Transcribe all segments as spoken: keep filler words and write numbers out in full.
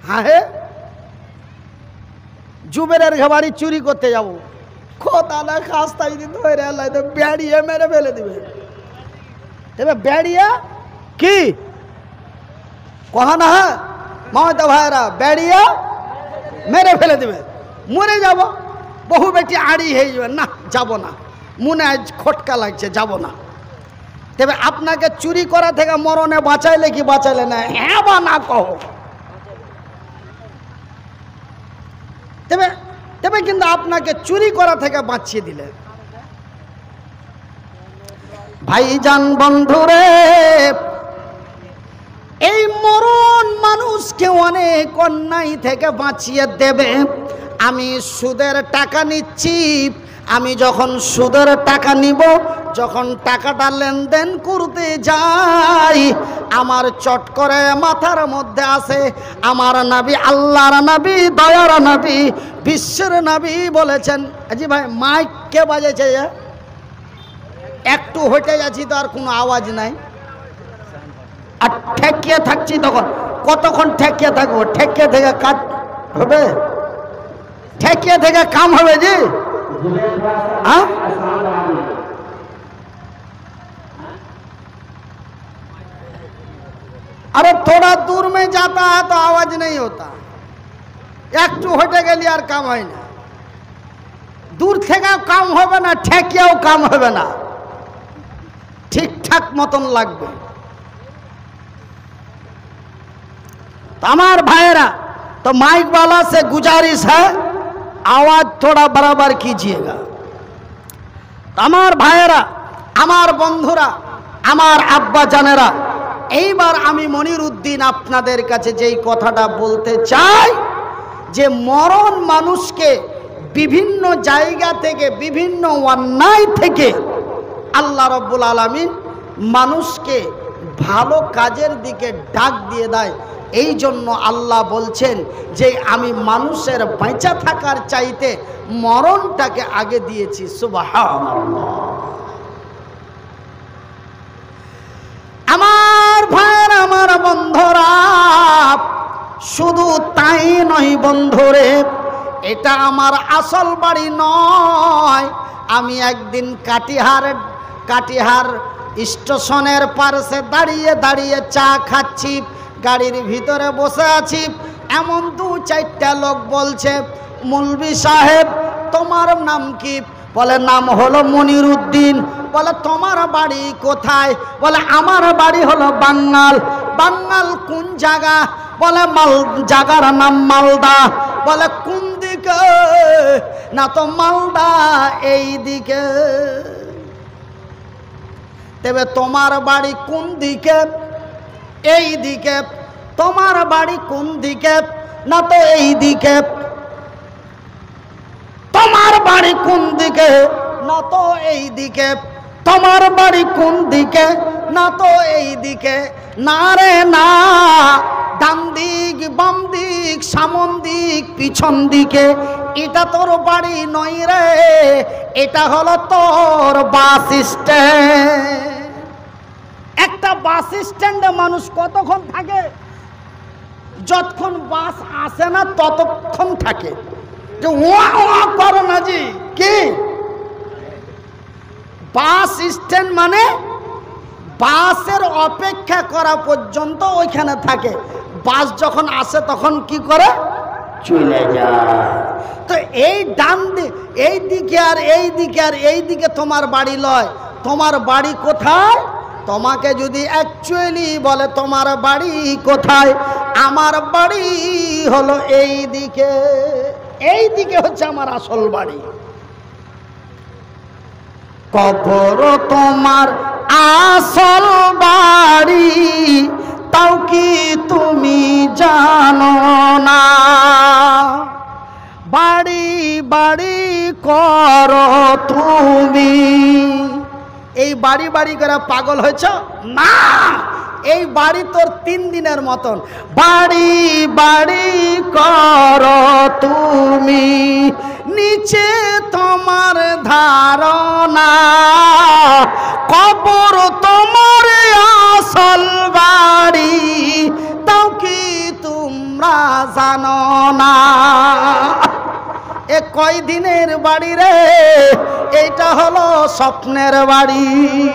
হ্যাঁ হে জুবেরের বাড়ি চুরি করতে যাবো, খোদা না খাস্তাই দিন ধরে আল্লাহ তো বেড়িয়ে মেরে ফেলে দিবে। তবে বেড়িয়ে কি কহা না হ্যাঁ মমতা ভাইরা, বেড়িয়ে মেরে ফেলে দিবে, মরে যাব। বহু বেটি আড়ি হয়ে যাবে, না যাব না, মনে আজ খটকা লাগছে, যাব না। তবে আপনাকে চুরি করা থেকে মরণে বাঁচাইলে কি বাঁচাইলে না, হ্যাঁ বা না কহ। তবে তবে কিন্তু আপনাকে চুরি করা থেকে বাঁচিয়ে দিলে। ভাইজান বন্ধুরে, এই মরণ মানুষকে অনেক অন্যায় থেকে বাঁচিয়ে দেবে। আমি সুদের টাকা নিচ্ছি, আমি যখন সুদের টাকা নিব, যখন টাকাটা লেনদেন করতে যাই, আমার চট করে মাথার মধ্যে আসে আমার নবী, আল্লাহর নবী, দয়ার নবী, বিশ্বের নবী বলেছেন। জি ভাই মাইক কে বাজেছে? একটু হেঁটে যাচ্ছি তো আর কোনো আওয়াজ নাই, আর ঠেকিয়ে থাকছি তখন কতক্ষণ ঠেকিয়ে থাকবো? ঠেকিয়ে থেকে কাজ হবে? ঠেকিয়ে থেকে কাম হবে জি? हाँ? अरे थोड़ा दूर में जाता है तो आवाज नहीं होता, एक टू हटे गली और काम है ना, दूर थे काम होबे ना, ठेकियाओ काम होबे ना, ठीक ठाक मतन लागबे। तमार भाईरा तो माइक वाला से गुजारिश है, आवाज थोड़ा बराबर कीजिएगा। আমার ভাইয়েরা, আমার বন্ধুরা, আমার আব্বা জানেরা, এইবার আমি মনির উদ্দিন আপনাদের কাছে যেই কথাটা বলতে চাই, যে মরণ মানুষকে বিভিন্ন জায়গা থেকে, বিভিন্ন অন্যায় থেকে আল্লাহ রাব্বুল আলামিন মানুষকে ভালো কাজের দিকে ডাক দিয়ে দেয়। এই জন্য আল্লাহ বলছেন যে আমি মানুষের বেঁচে থাকার চাইতে মরণটাকে আগে দিয়েছি। সুবহানাল্লাহ। আমার ভাইয়ের, আমার বন্ধুরা, শুধু তাই নয় বন্ধুরে, এটা আমার আসল বাড়ি নয়। আমি একদিন কাটিহার কাটিহার স্টেশনের পাশে দাঁড়িয়ে দাঁড়িয়ে চা খাচ্ছি, গাড়ির ভিতরে বসে আছি, এমন দু চারটা লোক বলছে, মৌলভী সাহেব তোমার নাম কি? বলে নাম হলো মনির উদ্দিন। বলে তোমার বাড়ি কোথায়? বলে আমার বাড়ি হলো বাঙ্গাল। বাঙ্গাল কোন জায়গা? বলে মাল জায়গার নাম মালদা। বলে কোন দিকে? না তো মালদা এই দিকে। তবে তোমার বাড়ি কোন দিকে? এই দিকে। তোমার বাড়ি কোন দিকে? না তো এই দিকে। তোমার বাড়ি কোন দিকে? না তো এই দিকে। তোমার বাড়ি কোন দিকে? না তো এই দিকে। না রে না, ডান দিক, বাম দিক, সামন দিক, পিছন দিকে। এটা তোর বাড়ি নয় রে, এটা হলো তোর বাস স্ট্যান্ড। একটা বাস স্ট্যান্ডে মানুষ কতক্ষণ থাকে? যতক্ষণ বাস আসে না ততক্ষণ থাকে। যে ওয়া ওয়া করো না জি, কি বাস স্ট্যান্ড মানে বাসের অপেক্ষা করা পর্যন্ত ওইখানে থাকে। বাস যখন আসে তখন কি করে? চলে যায়। তো এই ডান দিক, এই দিকে আর এই দিকে আর এই দিকে তোমার বাড়ি লয়। তোমার বাড়ি কোথায়? তোমাকে যদি অ্যাকচুয়ালি বলে তোমার বাড়ি কোথায়, আমার বাড়ি হলো এই দিকে। এই দিকে হচ্ছে আমার আসল বাড়ি। কবর তোমার আসল বাড়ি, তাও কি তুমি জানো না? বাড়ি বাড়ি করো তুমি। এই বাড়ি বাড়ি করে পাগল হয়েছ না, এই বাড়ি তোর তিন দিনের মতন। বাড়ি বাড়ি করো তুমি, নিচে তোমার ধারণা, কবর তোমার আসল বাড়ি, তাও কি তোমরা জানো না। এ কয় দিনের বাড়ি রে, এইটা হলো স্বপ্নের বাড়ি।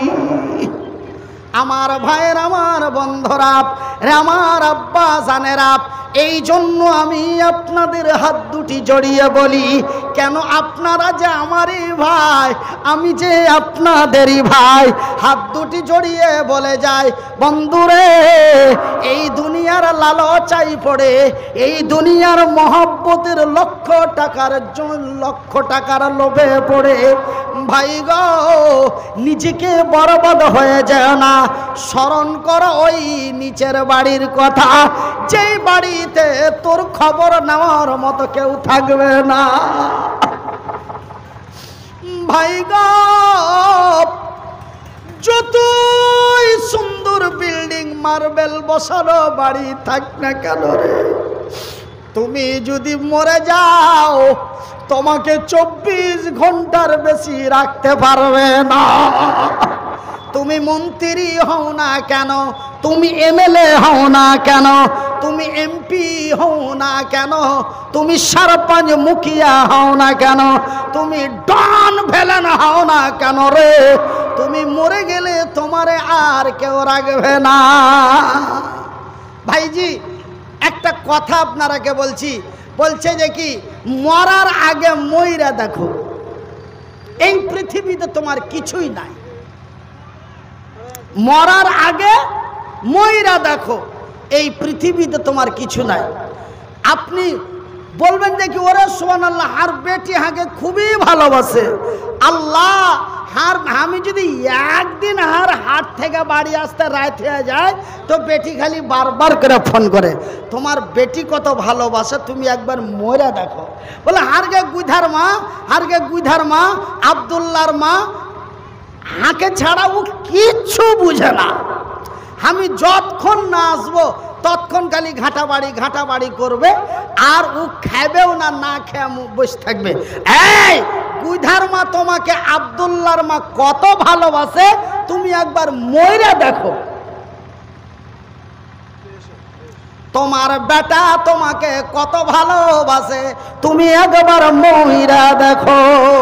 আমার ভাইয়ের, আমার বন্ধুরা, আমার আব্বা জানেরা, এই জন্য আমি আপনাদের হাত দুটি জড়িয়ে বলি, কেন আপনারা যে আমারই ভাই, আমি যে আপনাদেরই ভাই। হাত দুটি জড়িয়ে বলে যায়, বন্ধুরে, এই দুনিয়ার লালচাই পড়ে, এই দুনিয়ার মহব্বতের লক্ষ টাকার লক্ষ টাকার লোভে পড়ে ভাই গো, নিজেকে বরবাদ হয়ে যায় না। স্মরণ করো ওই নিচের বাড়ির কথা, যেই বাড়িতে তোর খবর নেওয়ার মতো কেউ থাকবে না। ভাই গো, যতই সুন্দর বিল্ডিং মার্বেল বসানো বাড়ি থাক না কেন রে, তুমি যদি মরে যাও তোমাকে চব্বিশ ঘন্টার বেশি রাখতে পারবে না। তুমি মন্ত্রী হও না কেন, তুমি এমএলএ হও না কেন, তুমি এমপি হও না কেন, তুমি সরপঞ্চ মুখিয়া হও না কেন, তুমি ডন ভেলেন হও না কেন রে, তুমি মরে গেলে তোমারে আর কেউ রাখবে না। ভাইজি, একটা কথা আপনারাকে বলছি, বলছে যে কি, মরার আগে মইরা দেখো, এই পৃথিবীতে তোমার কিছুই নাই। মরার আগে মইরা দেখো, এই পৃথিবীতে তোমার কিছু নাই। আপনি বলবেন যে কি, ওরে সুবহানাল্লাহ, হার বেটি হাকে খুবই ভালোবাসে আল্লাহ। হার আমি যদি একদিন হার হাট থেকে বাড়ি আসতে রাত হয়ে যায়, তো বেটি খালি বারবার করে ফোন করে, তোমার বেটি কত ভালোবাসে, তুমি একবার মরে দেখো। বলে হারগে গুইধার মা, হারগে গুইধার মা, আব্দুল্লাহর মা, হাঁকে ছাড়া ও কিচ্ছু বুঝে না। আমি যতক্ষণ না আসবো ততক্ষণ খালি ঘাটা বাড়ি ঘাটা বাড়ি করবে, আর ও খাবেও না, না খেয়ে বসে থাকবে। এই গুইধার মা তোমাকে আব্দুল্লাহর মা কত ভালোবাসে, তুমি একবার মইরা দেখো। তোমার বেটা তোমাকে কত ভালোবাসে, তুমি একবার মইরা দেখো।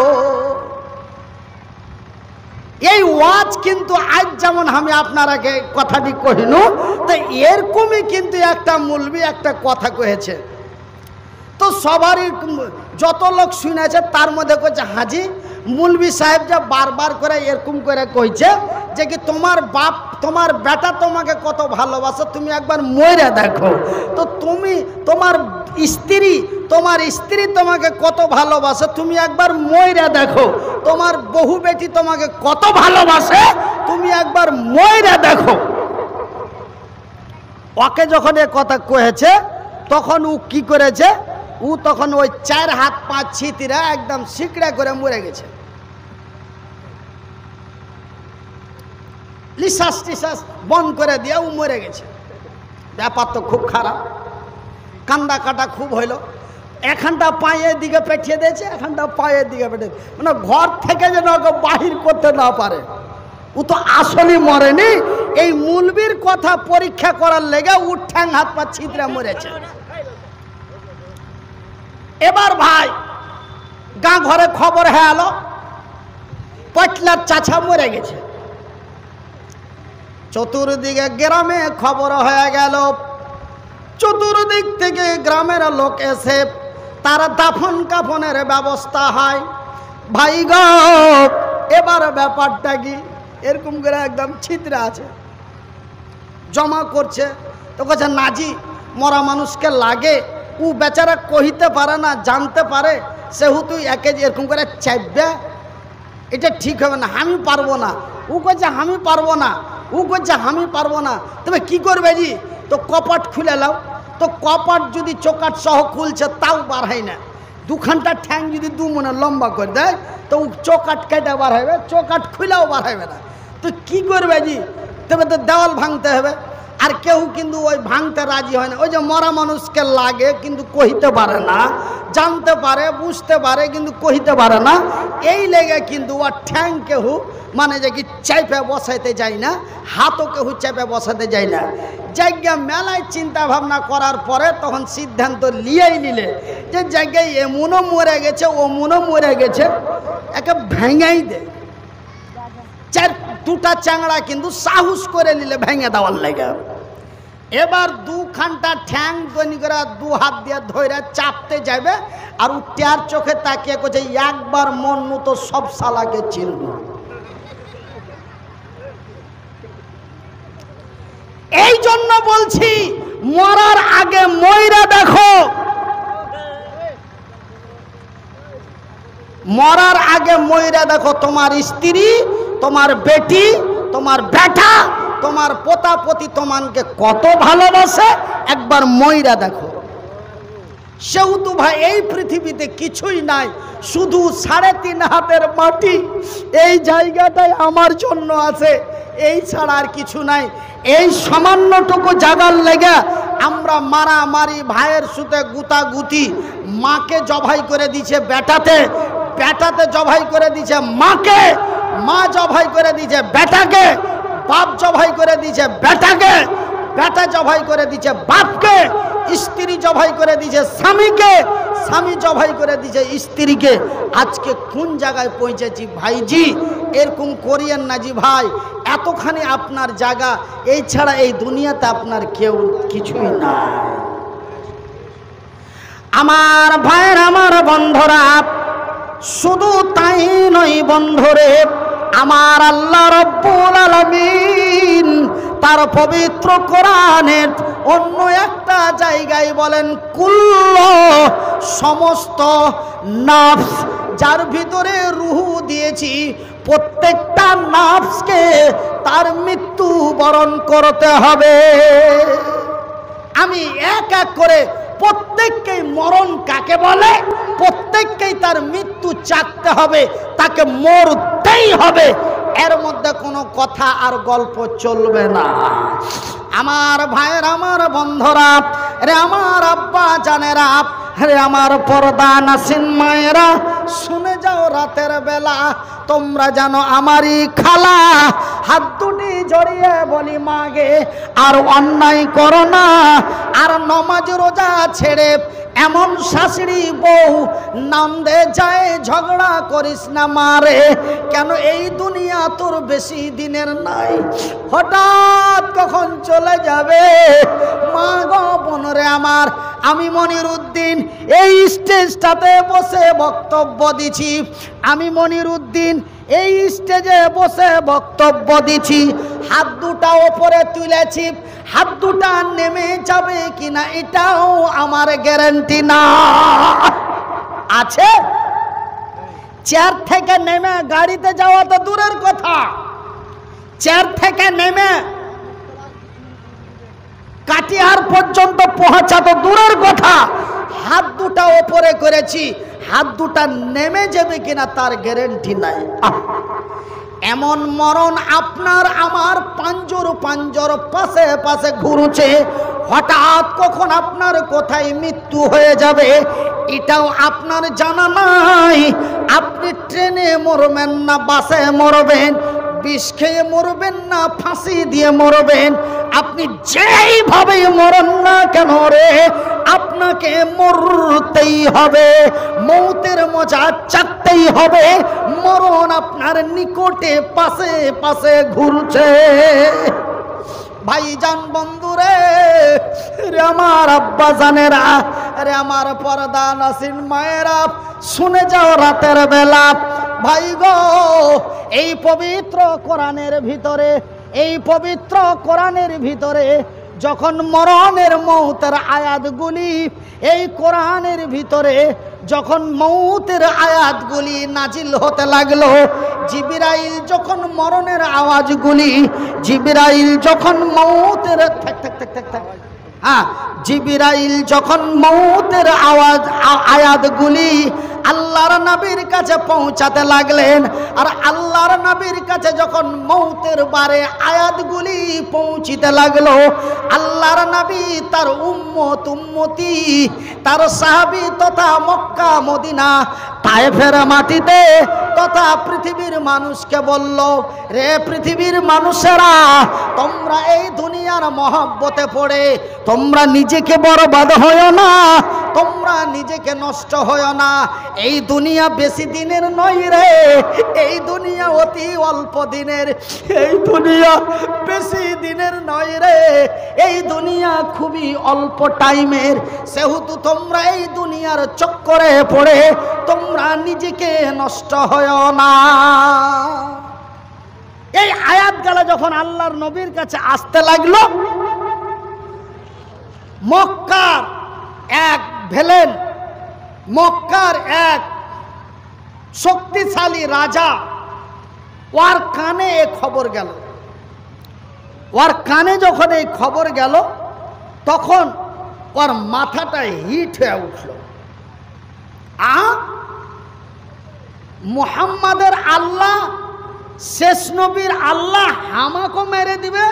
এই ওয়াজ কিন্তু আজ যেমন আমি আপনারাকে কথাটি কহিনু, তো এরকমই কিন্তু একটা মৌলবি একটা কথা কয়েছে। তো সবারই যত লোক শুনেছে তার মধ্যে কইছে, হাজি মৌলবি সাহেব যা বারবার করে এরকম করে কইছে যে কি, তোমার বাপ তোমার বেটা তোমাকে কত ভালোবাসে, তুমি একবার মইরা দেখো। তো তুমি তোমার স্ত্রী তোমার স্ত্রী তোমাকে কত ভালোবাসে, তুমি একবার মইরা দেখো। তোমার বহু বেটি তোমাকে কত ভালোবাসে, তুমি একবার মইরা দেখো। ওকে যখন এ কথা কয়েছে, তখন ও কি করেছে, ও তখন ওই চার হাত পাঁচ ছিতিরা একদম শিকড়া করে মরে গেছে। লিসাস টিসাস বন্ধ করে দিয়ে ও মরে গেছে। ব্যাপার তো খুব খারাপ, কান্দা কাটা খুব হইল। এখানটা পায়ের দিকে পেঠিয়ে দিয়েছে, এখানটা পায়ের দিকে পেঠিয়ে, মানে ঘর থেকে যেন ওকে বাহির করতে না পারে। ও তো আসলে মরেনি, এই মৌলবীর কথা পরীক্ষা করার লেগে ও ঠ্যাং হাত পা ছিদ্রা মরেছে। এবার ভাই গা ঘরে খবর হয়ে এলো, পটলার চাচা মরে গেছে। চতুর্দিকে গ্রামে খবর হয়ে গেল, চতুর্দিক থেকে গ্রামের লোক এসে তারা দাফন কাফনের ব্যবস্থা হয়। ভাই গো, এবার ব্যাপারটা কি, এরকম করে একদম ছিদ্রা আছে, জমা করছে। তো কাছে নাজি মরা মানুষকে লাগে, ও বেচারা কহিতে পারে না, জানতে পারে, সেহেতু একে এরকম করে চাইবে, এটা ঠিক হবে না, আমি পারবো না। ও কইছে আমি পারবো না, ও কইছে আমি পারবো না। তবে কি করবে জি, তো কপাট খুলে লাও। তো কপাট যদি চোকাট সহ খুলছে তাও বার হয় না, দুখানটা ঠ্যাং যদি দু মনে লম্বা করে দেয়, তো ও চোকাট কেটে বার হবে, চোকাট খুলেও বার হবে না। তো কি করবে জি, তবে তো দেওয়াল ভাঙতে হবে। আর কেউ কিন্তু ওই ভাঙতে রাজি হয় না। ওই যে মরা মানুষকে লাগে কিন্তু কহিতে পারে না, জানতে পারে বুঝতে পারে কিন্তু কহিতে পারে না, এই লেগে কিন্তু ওর ঠ্যাং কেউ মানে যে কি চাইপে বসাইতে যায় না, হাতও কেউ চাইপে বসাতে যায় না। জায়গা মেলায় চিন্তা ভাবনা করার পরে তখন সিদ্ধান্ত লিয়েই নিলে যে জায়গায় এমনও মরে গেছে ওমনও মরে গেছে, একে ভেঙেই দে। চার দুটা চ্যাংড়া কিন্তু সাহস করে নিলে ভেঙে দেওয়ার লেগে। এবার দু খানটা ঠ্যাং দৈনি করে দু হাত দিয়ে ধরে চাপতে যাবে, আর উঠার চোখে তাকিয়ে করছে একবার মন মতো সব শালাকে চিনব। এই জন্য বলছি মরার আগে মইরা দেখো, মরার আগে মইরা দেখো তোমার স্ত্রী, তোমার বেটি, তোমার বেটা, তোমার পোতা পতি তোমাকে কত ভালোবাসে, একবার মইরা দেখো। সেহেতু ভাই এই পৃথিবীতে কিছুই নাই, শুধু সাড়ে তিন হাতের মাটি এই জায়গাটাই আমার জন্য আছে, এই ছাড়া আর কিছু নাই। এই সামান্যটুকু জাগার লেগে আমরা মারামারি, ভাইয়ের সুতে গুতাগুতি, মাকে জবাই করে দিছে বেটাতে, বেটাতে জবাই করে দিছে মাকে, মা জবাই করে দিছে বেটাকে, বাপ জবাই করে দিছে বেটাকে, বেটা জবাই করে দিছে বাপকে, স্ত্রী জবাই করে দিছে স্বামীকে, স্বামী জবাই করে দিছে স্ত্রীকে। আজকে কোন জায়গায় পৌঁছেছি ভাইজি, এরকম করিয়েন না জি ভাই। এতখানি আপনার জায়গা, এই ছাড়া এই দুনিয়াতে আপনার কেউ কিছুই নাই। আমার ভাইয়ের, আমার বন্ধুরা, শুধু তাই নয় বন্ধুরে, আমার আল্লাহ রব্বুল আলামিন তার পবিত্র কোরআনের অন্য একটা জায়গায় বলেন, কুল্লু, সমস্ত নাফস যার ভিতরে রূহ দিয়েছি, প্রত্যেকটা নাফসকে তার মৃত্যু বরণ করতে হবে। আমি এক এক করে প্রত্যেককেই, মরণ কাকে বলে, প্রত্যেককেই তার মৃত্যু চাকতে হবে, তাকে মরতেই হবে, এর মধ্যে কোনো কথা আর গল্প চলবে না। আমার ভাইয়ের, আমার বন্ধুরা, রে আমার আব্বা জানেরা, রে আমার পর্দা নাসিন মায়েরা, শুনে যাও রাতের বেলা, তোমরা জানো আমারই খালা, হাত দুটি জড়িয়ে বলি মাগে আর অন্যায় করো না, আর নমাজ রোজা ছেড়ে এমন শাশুড়ি বউ নাম দে যায়, ঝগড়া করিস না মারে, কেন এই দুনিয়া তোর বেশি দিনের নাই, হঠাৎ কখন চলে যাবে। মা গো বোনরে আমার, আমি মনিরউদ্দিন এই স্টেজটাতে বসে বক্তব্য দিছি, আমি মনিরউদ্দিন এই স্টেজে বসে বক্তব্য দিছি, হাত দুটা ওপরে তুলেছি, হাত দুটা নেমে যাবে কিনা এটাও আমার গ্যারান্টি না। আছে চেয়ার থেকে নেমে গাড়িতে যাওয়া তো দূরের কথা, চেয়ার থেকে নেমে কাটিহার পর্যন্ত পৌঁছা তো দূরের কথা, হাত দুটা ওপরে করেছি, হাত দুটা নেমে যাবে কিনা তার গ্যারান্টি নাই। এমন মরণ আপনার আমার পাঞ্জর পাঞ্জর পাশে পাশে ঘুরছে, হঠাৎ কখন আপনার কোথায় মৃত্যু হয়ে যাবে এটাও আপনার জানা নাই। আপনি ট্রেনে মরবেন না বাসে মরবেন, বিষ খেয়ে মরবেন না ফাঁসি দিয়ে মরবেন, আপনি যেইভাবে মরন না কেন রে, আপনাকে মরতেই হবে, মৌতের মজা চাকতেই হবে। মরণ আপনার নিকটে পাশে পাশে ঘুরছে। ভাইজান বন্ধুরে, রে আমার আব্বা জানেরা, রে আমার পর্দা নাসিন মায়েরা, শুনে যাও রাতের বেলা। ভাই গো, এই পবিত্র কোরআনের ভিতরে, এই পবিত্র কোরআনের ভিতরে যখন মরণের মৌতের আয়াতগুলি, এই কোরআনের ভিতরে যখন মৌতের আয়াতগুলি নাজিল হতে লাগলো, জিবরাইল যখন মরণের আওয়াজগুলি, জিবরাইল যখন মৌতের থাক থাক থাক থাক থাক হ্যাঁ জিবরাইল যখন মৌতের আওয়াজ আয়াতগুলি আল্লাহর নবীর কাছে পৌঁছাতে লাগলেন। আর আল্লাহর নবীর কাছে যখন মৌতের বারে আয়াতগুলি পৌঁছিতে লাগলো, আল্লাহর নবী তার উম্মত উম্মতি তার সাহাবী তথা মক্কা মদিনা তায়েফের মাটিতে তথা পৃথিবীর মানুষকে বলল, রে পৃথিবীর মানুষেরা, তোমরা এই দুনিয়ার মহব্বতে পড়ে তোমরা নিজেকে বরবাদ হয়ো না, তোমরা নিজেকে নষ্ট হয়ো না। এই দুনিয়া বেশি দিনের নয় রে, এই দুনিয়া অতি অল্প দিনের, এই দুনিয়া বেশি দিনের নয় রে, এই দুনিয়া খুবই অল্প টাইমের। সেহেতু তোমরা এই দুনিয়ার চক্করে পড়ে তোমরা নিজেকে নষ্ট হয়ো না। এই আয়াতগুলো যখন আল্লাহর নবীর কাছে আসতে লাগলো, মক্কার এক ভেলেন, মক্কার এক শক্তিশালী রাজা, ওর কানে এই খবর গেল। ওর কানে যখন এই খবর গেল, তখন ওর মাথাটা হিট হয়ে উঠল। আ মুহাম্মাদের আল্লাহ, শেষ নবীর আল্লাহ আমাকে মেরে দিবে?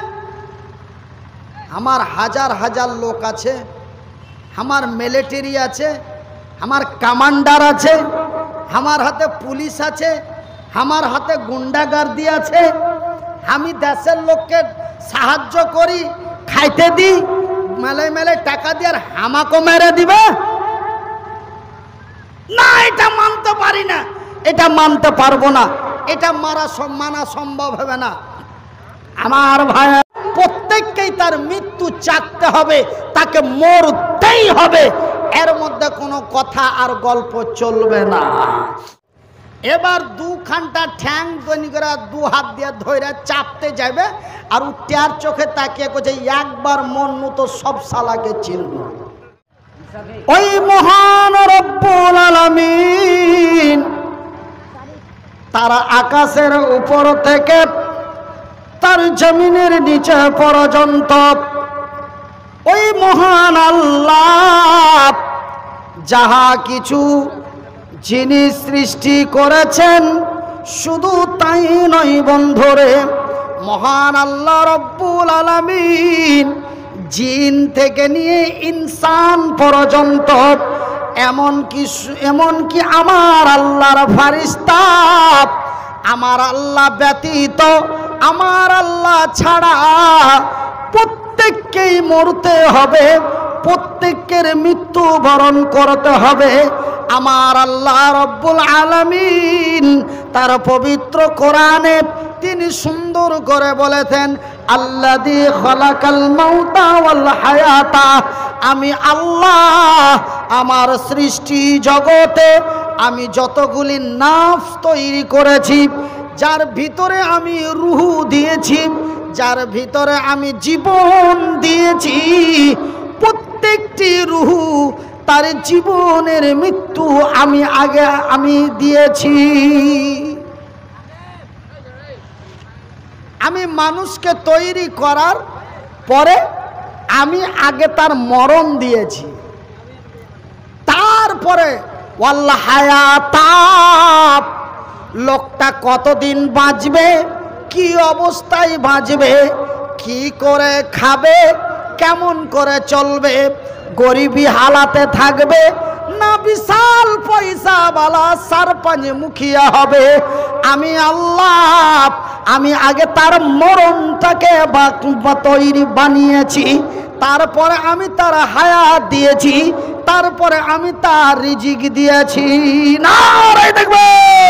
আমার হাজার হাজার লোক আছে, আমার মিলিটারি আছে, আমার কমান্ডার আছে, আমার হাতে পুলিশ আছে, আমার হাতে গুন্ডাগার্দি আছে, আমি দেশের লোককে সাহায্য করি, খাইতে দিই, মেলে মেলে টাকা দিয়ে, আর আমাকে মেরে দিবে না? এটা মানতে পারি না, এটা মানতে পারবো না, এটা মারা মানা সম্ভব হবে না। আমার ভাই, প্রত্যেককেই তার মৃত্যু চাকতে হবে, তাকে মরতেই হবে, এর মধ্যে কোনো কথা আর গল্প চলবে না। এবার দু খানটা ঠ্যাং দৈনি করে দু হাত দিয়ে ধরে চাপতে যাবে, আর উত্যার চোখে তাকিয়ে করছে, একবার মন মতো সব শালাকে চিনব। ওই মহান রব্বুল আলামিন তারা আকাশের উপর থেকে তার জমিনের নিচে পর্যন্ত ওই মহান আল্লাহ যাহা কিছু জিনিস সৃষ্টি করেছেন, শুধু তাই নয় বন্ধুরে, মহান আল্লাহ রব্বুল আলামিন জিন থেকে নিয়ে ইনসান পর্যন্ত, এমনকি এমনকি আমার আল্লাহর ফারিস্তা, আমার আল্লাহ ব্যতীত, আমার আল্লাহ ছাড়া প্রত্যেককেই মরতে হবে, প্রত্যেকের মৃত্যু বরণ করতে হবে। আমার আল্লাহ রব্বুল আলামিন তার পবিত্র কোরআনে তিনি সুন্দর করে বলেছেন, আল্লাযী খালাকাল মাউতা ওয়াল হায়াতা, আমি আল্লাহ আমার সৃষ্টি জগতে আমি যতগুলি নাফস তৈরি করেছি, যার ভিতরে আমি রূহ দিয়েছি, যার ভিতরে আমি জীবন দিয়েছি, প্রত্যেকটি রূহ তার জীবনের মৃত্যু আমি আগে আমি দিয়েছি। আমি মানুষকে তৈরি করার পরে আমি আগে তার মরণ দিয়েছি, তারপরে ওয়াল হায়াতা, লোকটা কতদিন বাঁচবে, কি অবস্থায় বাঁচবে, কি করে খাবে, কেমন করে চলবে, গরিবী হালাতে থাকবে না বিশাল পয়সাওয়ালা সারপঞ্চ মুখিয়া হবে, আমি আল্লাহ আমি আগে তার মরণটাকে তৈরি বানিয়েছি, তারপরে আমি তার হায়াত দিয়েছি, তারপরে আমি তার রিজিক দিয়েছি। না দেখবে,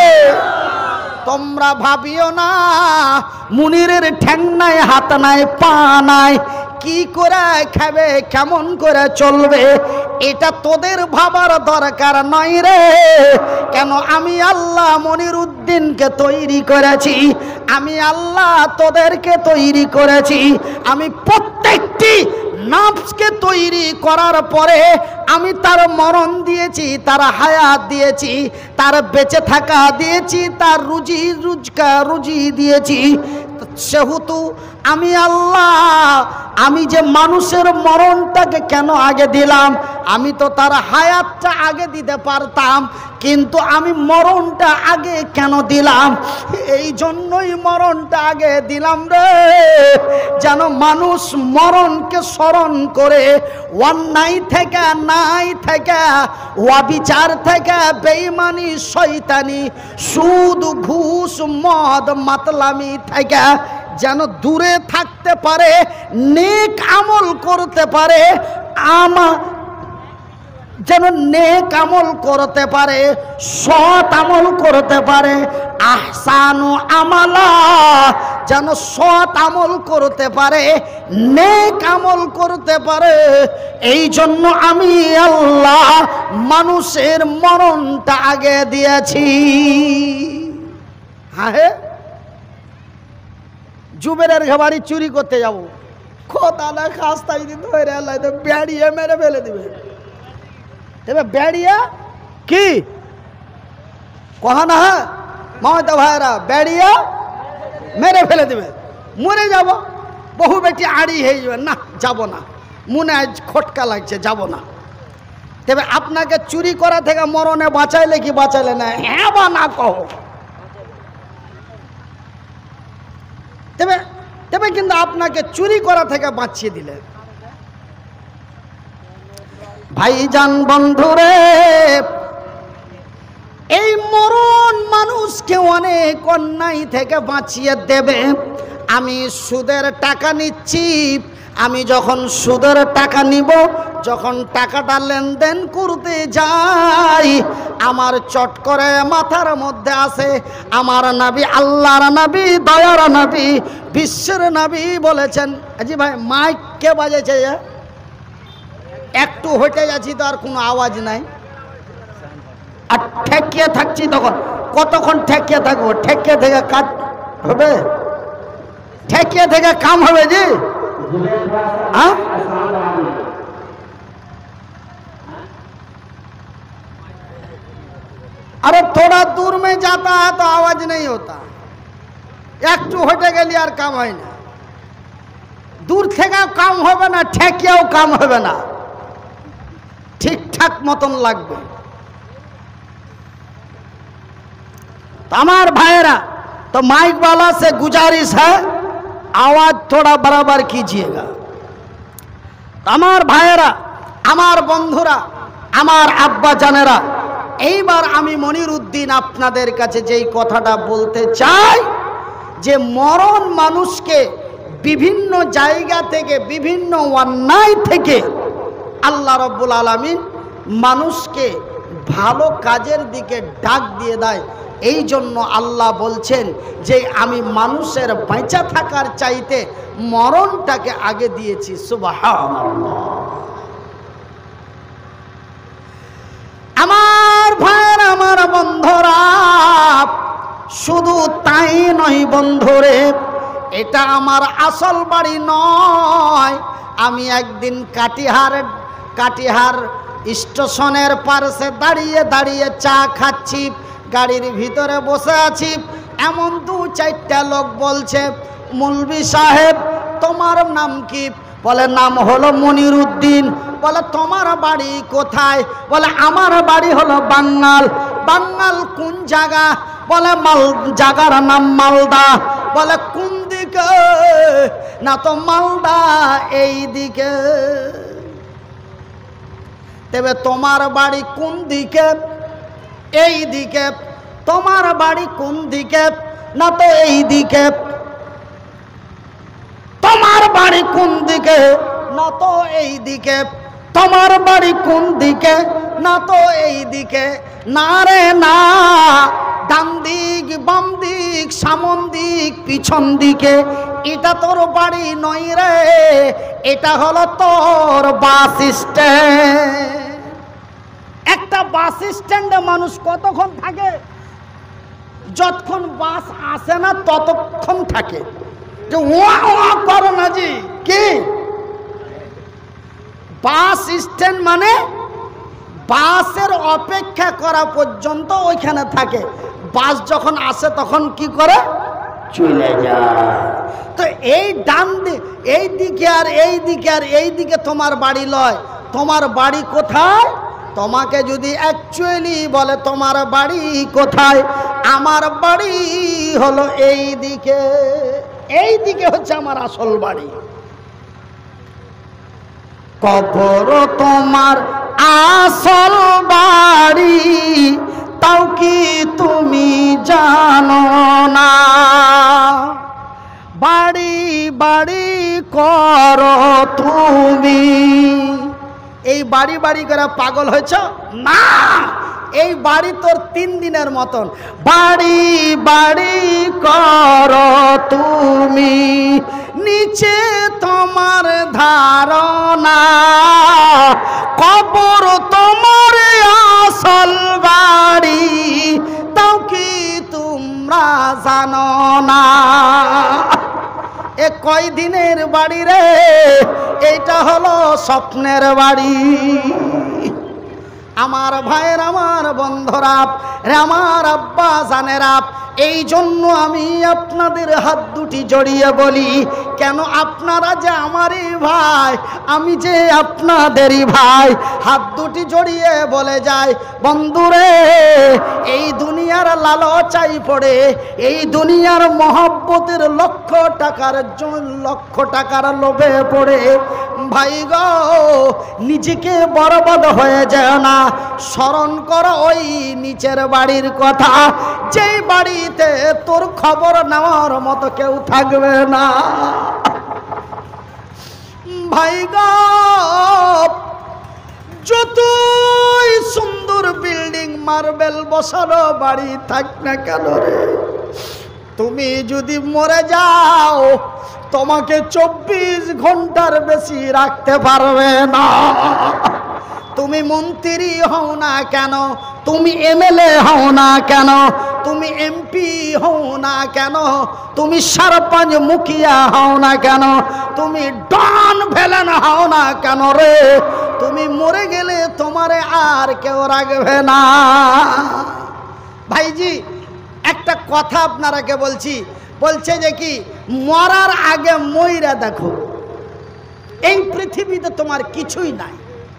তোমরা ভাবিও না মুনিরের ঠ্যাং নাই, হাত নাই, পা নাই, কি করে খাবে, কেমন করে চলবে, এটা তোদের ভাবার দরকার নয় রে। কেন আমি আল্লাহ মনির উদ্দিনকে তৈরি করেছি, আমি আল্লাহ তোদেরকে তৈরি করেছি, আমি প্রত্যেকটি নফসকে তৈরি করার পরে আমি তার মরণ দিয়েছি, তার হায়াত দিয়েছি, তার বেঁচে থাকা দিয়েছি, তার রুজি রুজকা রুজি দিয়েছি। সেহেতু আমি আল্লাহ আমি যে মানুষের মরণটাকে কেন আগে দিলাম, আমি তো তার হায়াতটা আগে দিতে পারতাম, কিন্তু আমি মরণটা আগে কেন দিলাম? এই জন্যই মরণটা আগে দিলাম রে, যেন মানুষ মরণকে স্মরণ করে অন্যায় থেকে, নাই থেকে, অবিচার থেকে, বেঈমানি, শয়তানি, সুদ, ঘুষ, মদ, মাতলামি থেকে যেন দূরে থাকতে পারে, নেক আমল করতে পারে, আমা যেন নেক আমল করতে পারে, সৎ আমল করতে পারে, আহসানু আমালা যেন সৎ আমল করতে পারে, নেক আমল করতে পারে। এই জন্য আমি আল্লাহ মানুষের মরণটা আগে দিয়েছি। হ্যাঁ, জুবেরের ঘাবাড়ি চুরি করতে যাবো, খোদা না খাস্তাই দিতে ধরে আল্লাহ তো বেড়িয়ে মেরে ফেলে দিবে। তবে বেড়িয়া কি কহা না, হ্যাঁ মমতা ভাইরা, বেড়িয়া মেরে ফেলে দেবে, মরে যাব। বহু বেটি আড়ি হয়ে যাবে, না যাব না, মনে আজ খটকা লাগছে, যাব না। তবে আপনাকে চুরি করা থেকে মরণে বাঁচাইলে কি বাঁচাইলে না, হ্যাঁ বা না কহো। তবে তবে কিন্তু আপনাকে চুরি করা থেকে বাঁচিয়ে দিলে। ভাইজান বন্ধুরে, এই মরণ মানুষকে অনেক অন্যায় থেকে বাঁচিয়ে দেবে। আমি সুদের টাকা নিচ্ছি, আমি যখন সুদের টাকা নিব, যখন টাকাটা লেনদেন করতে যাই, আমার চট করে মাথার মধ্যে আসে আমার নবী, আল্লাহর নবী, দয়ার নবী, বিশ্বের নবী বলেছেন। জি ভাই, মাইক কে বাজেছে? একটু হেঁটে যাচ্ছি তো আর কোনো আওয়াজ নাই, আর ঠেকিয়ে থাকছি, তখন কতক্ষণ ঠেকিয়ে থাকবো? ঠেকিয়ে থেকে কাজ হবে? ঠেকিয়ে থেকে কাম হবে জি? हाँ? अरे थोड़ा दूर में जाता है तो आवाज नहीं होता, একটু হেঁটে গেলে আর কাম হয় না। দূর থেকে কাম হবে না, ঠেকিয়াও কাম হবে না, ঠিকঠাক মতন লাগবে। আমার ভাইয়েরা, तो माइक वाला से गुजारिश है, आवाज थोड़ा बराबर कीजिएगा। আমার ভাইয়েরা, আমার বন্ধুরা, আমার আব্বা জানেরা, এইবার আমি মনির উদ্দিন আপনাদের কাছে যেই কথাটা বলতে চাই, যে মরণ মানুষকে বিভিন্ন জায়গা থেকে, বিভিন্ন অন্যায় থেকে আল্লাহ রব্বুল আলামিন মানুষকে ভালো কাজের দিকে ডাক দিয়ে দেয়। এই জন্য আল্লাহ বলছেন যে আমি মানুষের বেঁচে থাকার চাইতে মরণটাকে আগে দিয়েছি। সুবহানাল্লাহ। আমার ভাইয়ের, আমার বন্ধুরা, শুধু তাই নয় বন্ধুরে, এটা আমার আসল বাড়ি নয়। আমি একদিন কাটিহার কাটিহার স্টেশনের পাশে দাঁড়িয়ে দাঁড়িয়ে চা খাচ্ছি, গাড়ির ভিতরে বসে আছি, এমন দু চারটা লোক বলছে, মৌলভী সাহেব তোমার নাম কি? বলে নাম হলো মনির উদ্দিন। বলে তোমার বাড়ি কোথায়? বলে আমার বাড়ি হলো বাঙ্গাল। বাঙ্গাল কোন জায়গা? বলে মাল জায়গার নাম মালদা। বলে কোন দিকে? না তো মালদা এই দিকে। তবে তোমার বাড়ি কোন দিকে? এই দিকে। তোমার বাড়ি কোন দিকে? না তো এই দিকে। তোমার বাড়ি কোন দিকে? না তো এই দিকে। তোমার বাড়ি কোন দিকে? না তো এই দিকে। না রে না, ডান দিক, বাম দিক, সামন দিক, পিছন দিকে। এটা তোর বাড়ি নয় রে, এটা হলো তোর বাস স্ট্যান্ড। একটা বাস স্ট্যান্ডে মানুষ কতক্ষণ থাকে? যতক্ষণ বাস আসে না ততক্ষণ থাকে। যে ওয়া ওয়া করো না জি, কি বাস স্ট্যান্ড মানে বাসের অপেক্ষা করা পর্যন্ত ওইখানে থাকে। বাস যখন আসে তখন কি করে? চলে যায়। তো এই ডান দিক, এই দিকে আর এই দিকে আর এই দিকে তোমার বাড়ি লয়, তোমার বাড়ি কোথায়? তোমাকে যদি অ্যাকচুয়ালি বলে তোমার বাড়ি কোথায়, আমার বাড়ি হলো এই দিকে, এই দিকে হচ্ছে আমার আসল বাড়ি। কবর তোমার আসল বাড়ি, তাও কি তুমি জানো না? বাড়ি বাড়ি করো তুমি। এই বাড়ি বাড়ি করে পাগল হয়েছ না, এই বাড়ি তোর তিন দিনের মতন। বাড়ি বাড়ি করো তুমি, নিচে তোমার ধারণা, কবর তোমার আসল বাড়ি, তাও কি তোমরা জানো না? এ কয় দিনের বাড়ি রে, এইটা হলো স্বপ্নের বাড়ি। আমার ভাইয়ের, আমার বন্ধুরা, আমার আব্বা জানেরা, এই জন্য আমি আপনাদের হাত দুটি জড়িয়ে বলি, কেন আপনারা যে আমারই ভাই, আমি যে আপনাদেরই ভাই। হাত দুটি জড়িয়ে বলে যায়, বন্ধুরে, এই দুনিয়ার লালচাই পড়ে, এই দুনিয়ার মহব্বতের লক্ষ টাকার লক্ষ টাকার লোভে পড়ে ভাই গো, নিজেকে বরবাদ হয়ে যায় না। স্মরণ করো ওই নিচের বাড়ির কথা, যেই বাড়িতে তোর খবর নেওয়ার মতো কেউ থাকবে না। ভাই গো, যতই সুন্দর বিল্ডিং মার্বেল বসানো বাড়ি থাক না কেন রে, তুমি যদি মরে যাও, তোমাকে চব্বিশ ঘন্টার বেশি রাখতে পারবে না। তুমি মন্ত্রী হও না কেন, তুমি এমএলএ হও না কেন, তুমি এমপি হও না কেন, তুমি সরপঞ্চ মুখিয়া হও না কেন, তুমি ডন ভেলেন হও না কেন রে, তুমি মরে গেলে তোমারে আর কেউ রাখবে না। ভাইজি, একটা কথা আপনারাকে বলছি, বলছে যে কি, মরার আগে মইরা দেখো, এই পৃথিবীতে তোমার কিছুই নাই।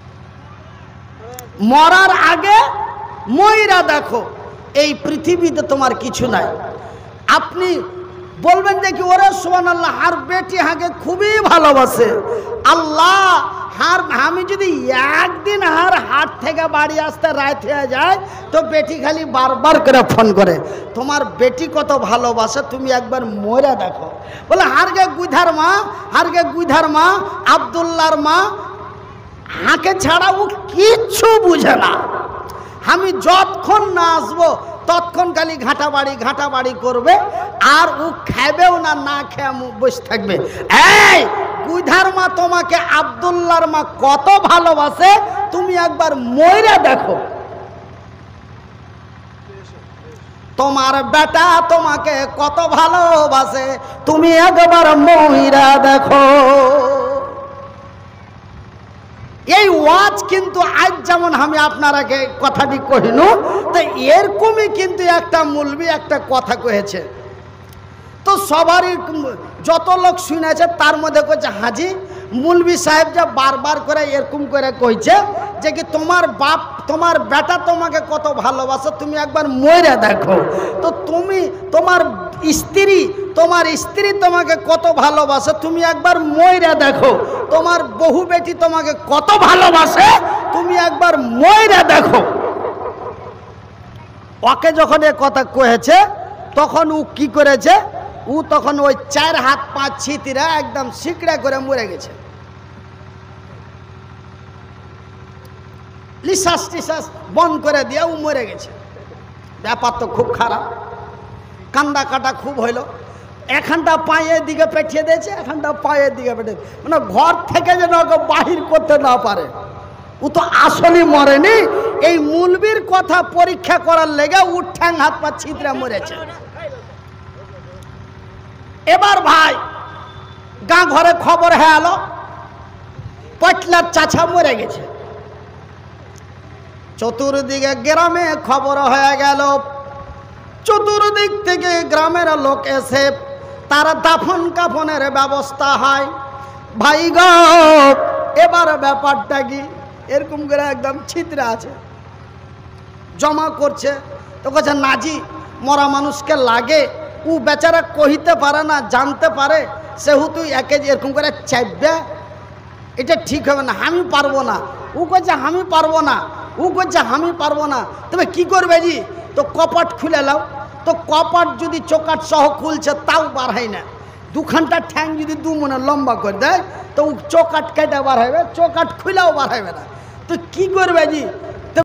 মরার আগে মইরা দেখো, এই পৃথিবীতে তোমার কিছু নাই। আপনি বলবেন যে কি, ওরে সুবহানাল্লাহ, হার বেটি হাকে খুবই ভালোবাসে আল্লাহ, হার আমি যদি একদিন হার হাট থেকে বাড়ি আসতে রাত হয়ে যায়, তো বেটি খালি বারবার করে ফোন করে, তোমার বেটি কত ভালোবাসে, তুমি একবার মরে দেখো। বলে হারগে গুইধার মা, হারগে গুইধার মা, আব্দুল্লাহর মা, হাঁকে ছাড়া ও কিচ্ছু বুঝে না। আমি যতক্ষণ না আসবো ততক্ষণ খালি ঘাটা বাড়ি ঘাটা বাড়ি করবে, আর ও খাবেও না, না খেয়ে বসে থাকবে। এই গুইধার মা তোমাকে আব্দুল্লাহর মা কত ভালোবাসে, তুমি একবার মইরা দেখো। তোমার বেটা তোমাকে কত ভালোবাসে, তুমি একবার মইরা দেখো। এই ওয়াজ কিন্তু আজ যেমন আমি আপনারাকে কথাটি কহিনু, তো এরকমই কিন্তু একটা মৌলবি একটা কথা কয়েছে, তো সবারই যত লোক শুনেছে তার মধ্যে কইছে, হাজি মৌলবি সাহেব যা বারবার করে এরকম করে কইছে যে কি তোমার বাপ তোমার বেটা তোমাকে কত ভালোবাসে, তুমি একবার মইরা দেখো। তো তুমি তোমার স্ত্রী তোমার স্ত্রী তোমাকে কত ভালোবাসে, তুমি একবার মইরা দেখো। তোমার বহু বেটি তোমাকে কত ভালোবাসে, তুমি একবার মইরা দেখো। ওকে যখন এ কথা কয়েছে, তখন ও কি করেছে, ও তখন ওই চার হাত পাঁচ ছিতিরা একদম শিকড়া করে মরে গেছে। লিশ্বাস টিশ্বাস বন্ধ করে দিয়ে ও মরে গেছে। ব্যাপার তো খুব খারাপ, কান্দা কাটা খুব হইল। এখানটা পায়ের দিকে পেঠিয়ে দিয়েছে, এখানটা পায়ের দিকে পেঠিয়ে, মানে ঘর থেকে যেন ওকে বাহির করতে না পারে। ও তো আসলেই মরেনি, এই মৌলবীর কথা পরীক্ষা করার লেগে ও ঠ্যাং হাত পা ছিদ্রা মরেছে। এবার ভাই গা ঘরে খবর হয়ে এলো, পটলার চাচা মরে গেছে। চতুর্দিকে গ্রামে খবর হয়ে গেল, চতুর্দিক থেকে গ্রামের লোক এসে তারা দাফন কাফনের ব্যবস্থা হয়। ভাই গো, এবার ব্যাপারটা কি, এরকম করে একদম ছিদ্রা আছে, জমা করছে। তো কাছে নাজি মরা মানুষকে লাগে, ও বেচারা কহিতে পারে না, জানতে পারে, সেহেতু একে এরকম করে চাইবে, এটা ঠিক হবে না, আমি পারবো না। ও করছে আমি পারবো না, ও করছে আমি পারবো না। তবে কি করবে জি? তো কপাট খুলে লাও। তো কপাট যদি চোকাট সহ খুলছে তাও বার হয় না। দুখানটা ঠ্যাং যদি দু মনে লম্বা করে দেয় তো চোকাট কেটে বার হবে, চোকাট খুলেও বার হবে না। তো কি করবে জি?